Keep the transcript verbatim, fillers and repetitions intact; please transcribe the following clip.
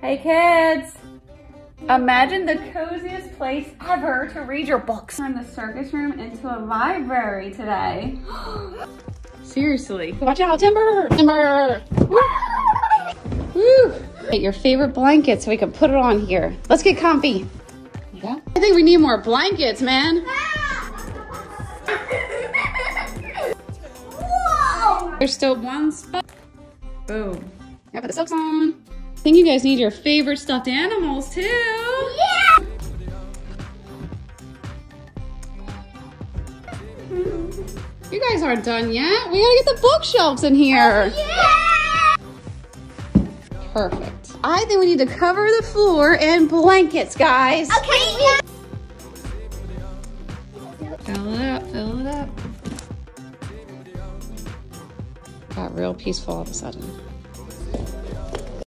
Hey kids! Imagine the coziest place ever to read your books. Turn the circus room into a library today. Seriously. Watch out, Timber! Timber! Woo! Get your favorite blanket so we can put it on here. Let's get comfy. Yeah. I think we need more blankets, man. Whoa! There's still one spot. Boom. Now put the socks on. I think you guys need your favorite stuffed animals too. Yeah! You guys aren't done yet. We gotta get the bookshelves in here. Oh, yeah! Perfect. I think we need to cover the floor in blankets, guys. Okay. Fill it up, fill it up. Got real peaceful all of a sudden.